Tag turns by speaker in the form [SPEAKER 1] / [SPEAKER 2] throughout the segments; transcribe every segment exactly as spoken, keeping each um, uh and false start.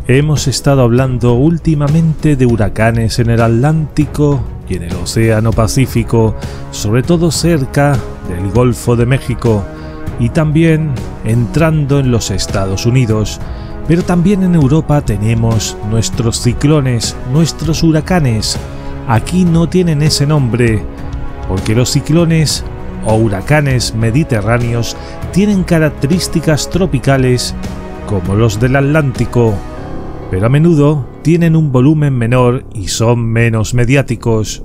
[SPEAKER 1] Hemos estado hablando últimamente de huracanes en el Atlántico y en el Océano Pacífico, sobre todo cerca del Golfo de México y también entrando en los Estados Unidos. Pero también en Europa tenemos nuestros ciclones, nuestros huracanes. Aquí no tienen ese nombre, porque los ciclones o huracanes mediterráneos tienen características tropicales como los del Atlántico, pero a menudo tienen un volumen menor y son menos mediáticos.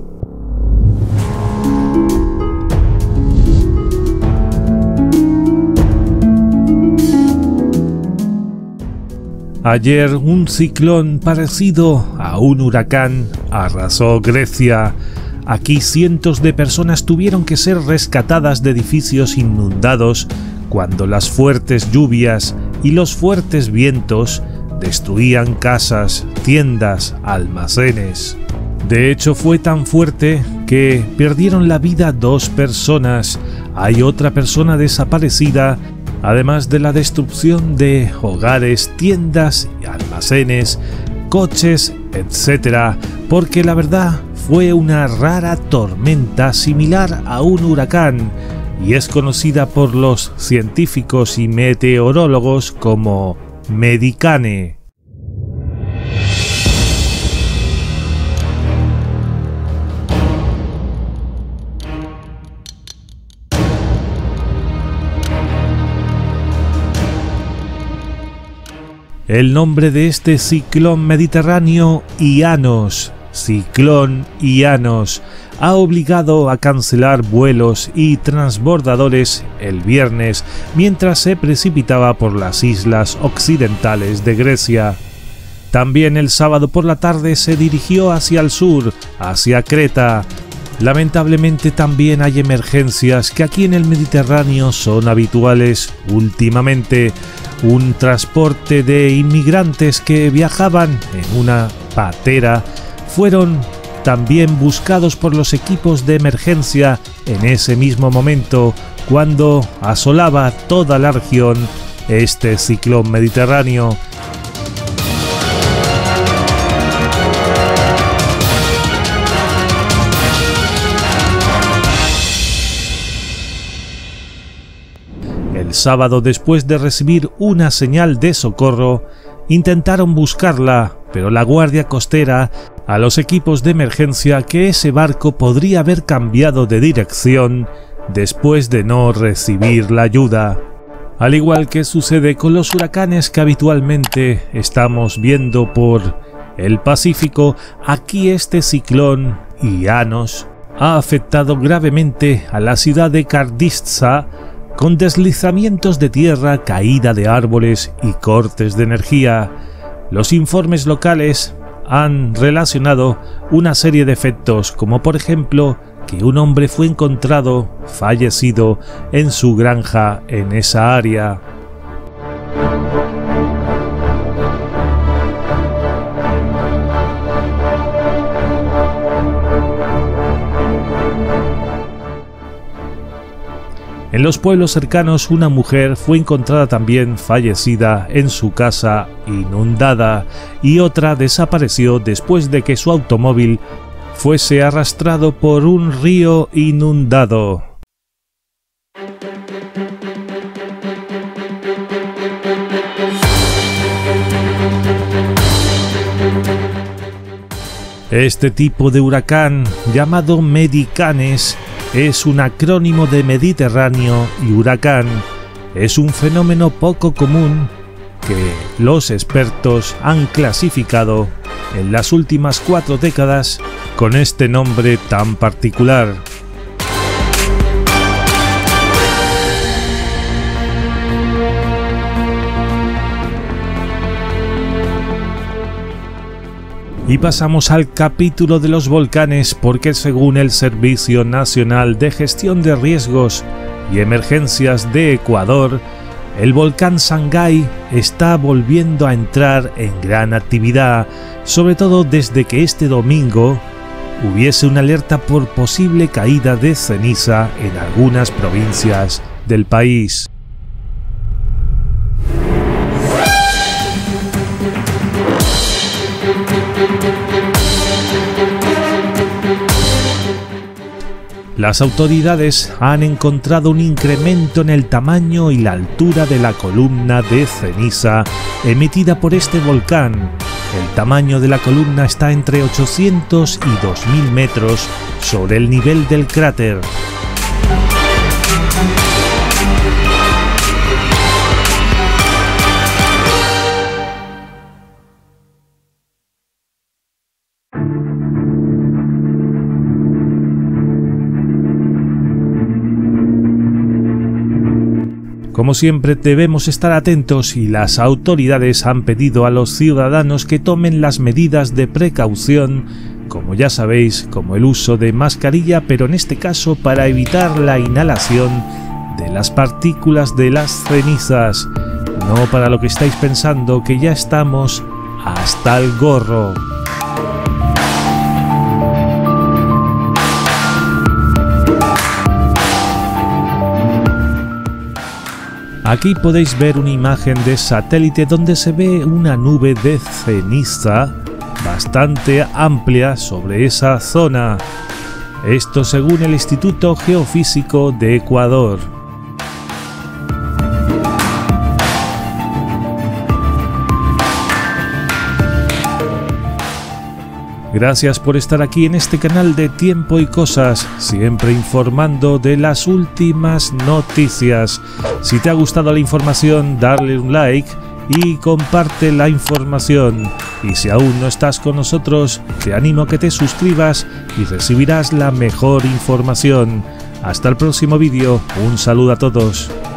[SPEAKER 1] Ayer un ciclón parecido a un huracán arrasó Grecia. Aquí cientos de personas tuvieron que ser rescatadas de edificios inundados cuando las fuertes lluvias y los fuertes vientos destruían casas, tiendas, almacenes. De hecho, fue tan fuerte que perdieron la vida dos personas. Hay otra persona desaparecida, además de la destrucción de hogares, tiendas, almacenes, coches, etcétera, porque la verdad fue una rara tormenta similar a un huracán y es conocida por los científicos y meteorólogos como Medicane. El nombre de este ciclón mediterráneo, Ianos, ciclón Ianos, ha obligado a cancelar vuelos y transbordadores el viernes mientras se precipitaba por las islas occidentales de Grecia. También el sábado por la tarde se dirigió hacia el sur, hacia Creta. Lamentablemente también hay emergencias que aquí en el Mediterráneo son habituales últimamente. Un transporte de inmigrantes que viajaban en una patera fueron también buscados por los equipos de emergencia en ese mismo momento cuando asolaba toda la región este ciclón mediterráneo. El sábado, después de recibir una señal de socorro, intentaron buscarla, pero la Guardia Costera a los equipos de emergencia que ese barco podría haber cambiado de dirección después de no recibir la ayuda. Al igual que sucede con los huracanes que habitualmente estamos viendo por el Pacífico, aquí este ciclón Ianos ha afectado gravemente a la ciudad de Karditsa, con deslizamientos de tierra, caída de árboles y cortes de energía. Los informes locales han relacionado una serie de efectos, como por ejemplo que un hombre fue encontrado fallecido en su granja en esa área. En los pueblos cercanos, una mujer fue encontrada también fallecida en su casa inundada y otra desapareció después de que su automóvil fuese arrastrado por un río inundado. Este tipo de huracán, llamado Medicanes, es un acrónimo de Mediterráneo y huracán. Es un fenómeno poco común que los expertos han clasificado en las últimas cuatro décadas con este nombre tan particular. Y pasamos al capítulo de los volcanes, porque según el Servicio Nacional de Gestión de Riesgos y Emergencias de Ecuador, el volcán Sangay está volviendo a entrar en gran actividad, sobre todo desde que este domingo hubiese una alerta por posible caída de ceniza en algunas provincias del país. Las autoridades han encontrado un incremento en el tamaño y la altura de la columna de ceniza emitida por este volcán. El tamaño de la columna está entre ochocientos y dos mil metros sobre el nivel del cráter. Como siempre, debemos estar atentos y las autoridades han pedido a los ciudadanos que tomen las medidas de precaución, como ya sabéis, como el uso de mascarilla, pero en este caso para evitar la inhalación de las partículas de las cenizas, no para lo que estáis pensando, que ya estamos hasta el gorro. Aquí podéis ver una imagen de satélite donde se ve una nube de ceniza bastante amplia sobre esa zona. Esto según el Instituto Geofísico de Ecuador. Gracias por estar aquí en este canal de Tiempo y Cosas, siempre informando de las últimas noticias. Si te ha gustado la información, darle un like y comparte la información. Y si aún no estás con nosotros, te animo a que te suscribas y recibirás la mejor información. Hasta el próximo vídeo, un saludo a todos.